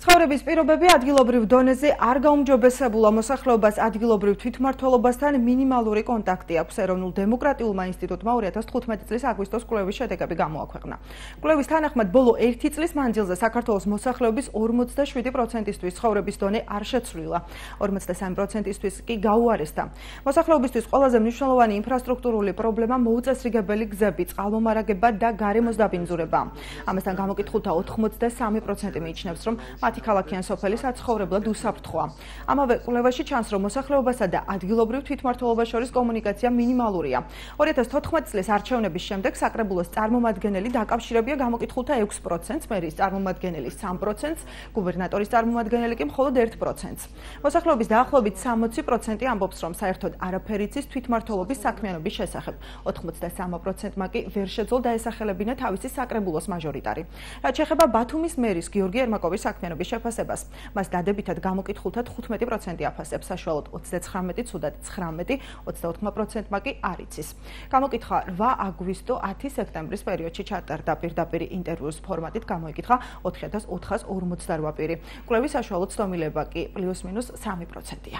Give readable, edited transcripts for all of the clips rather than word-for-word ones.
ცხოვრების პირობები ადგილობრივ დონეზე არ გაუმჯობესებულა მოსახლეობას ადგილობრივ თვითმმართველობასთან მინიმალური კონტაქტი აქვს. ეროვნულ დემოკრატიულმა ინსტიტუტმა 2015 წლის აგვისტოს კვლევის შედეგები გამოაქვეყნა. კვლევის თანახმად ბოლო 1 წლის მანძილზე საქართველოს მოსახლეობის 47%-ისთვის ცხოვრების დონე არ შეცვლილა, 53%-ისთვის კი გაუარესდა. მოსახლეობისთვის ყველაზე მნიშვნელოვანი ინფრასტრუქტურული პრობლემა მოუწესრიგებელი გზები, წყალმომარაგება და გარემოს დაბინძურება. ამასთან გამოკითხულთა 83% მიიჩნევს, რომ მათი ქალაქიან სოფელი საცხოვრებლად უსაფრთხოა. ამავე კვლევაში ჩანს, რომ მოსახლეობასა და ადგილობრივ თვითმმართველობას შორის კომუნიკაცია მინიმალურია. 2014 წლის არჩევნების შემდეგ საკრებულოს წარმომადგენელი დაკავშირებია გამოკითხულთა 6%, მერის წარმომადგენელი 3%, გუბერნატორის წარმომადგენელი კი მხოლოდ 1%. მოსახლეობის დაახლოებით 60% ამბობს, რომ საერთოდ არაფერი იცის თვითმმართველობის საქმიანობის შესახებ. 83%-მა კი ვერ შეძლო დაესახელებინა თავისი საკრებულოს მაჟორიტარი. რაც შეეხება ბათუმის მერის გიორგი ერმაკოვის საქმიანობის შეფასებას, მას დადებითად გამოკითხულთა 15% აფასებს, საშუალოდ 39 ცუდად 19, 24%-მა კი არ იცის. გამოკითხვა 8 აგვისტო 10 სექტემბრის პერიოდში ჩატარდა პირდაპირ ინტერვიუს ფორმატით გამოიკითხა 4448 პირი. კვლევის საშუალო ცდომილება კი +-3%-ია.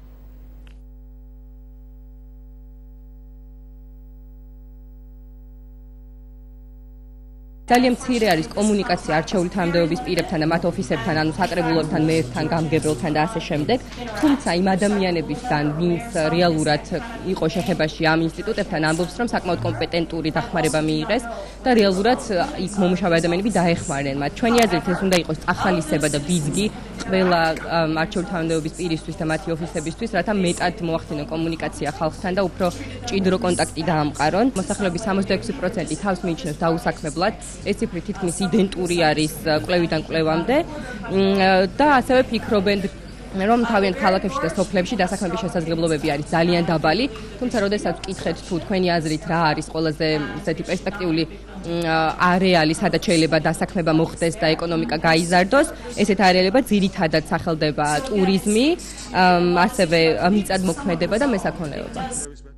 ძალიან მცირე არის კომუნიკაცია არჩეული თანამდებობის პირებთან და მათ ოფისებთან, ანუ საკრებულოებთან, მერთან, გამგებლთან და ასე შემდეგ. თუმცა იმ ადამიანებისგან, ვინც რეალურად იყო შეხებაში ამ ინსტიტუტებთან, ამბობს, რომ საკმაოდ კომპეტენტური დახმარება მიიღეს და რეალურად იქ მომუშავე ადამიანები დაეხმარნენ მათ. ჩვენი აზრით ეს უნდა იყოს წახალისება და ბიძგი ყველა არჩეული თანამდებობის პირისთვის და მათი ოფისებისთვის, რათა მეტად მოახდინონ კომუნიკაცია ხალხთან და უფრო მჭიდრო კონტაქტი დაამყარონ. მოსახლეობის 66% თავს მიიჩნევს დაუსაქმებლად. ეს ციფრი თითქმის იდენტური არის კვლევიდან კვლევამდე და ასევე ფიქრობენ, რომ თავიანთ ქალაქებში და სოფლებში დასაქმების შესაძლებლობები არის ძალიან დაბალი, თუმცა როდესაც ვკითხეთ თუ თქვენი აზრით რა არის ყველაზე ესეთი პერსპექტიული არეალი, სადაც შეიძლება დასაქმება მოხდეს და ეკონომიკა გაიზარდოს, ესეთ არეალებად ძირითადად სახელდება ტურიზმი, ასევე მიწათმოქმედება და მესაქონლეობა.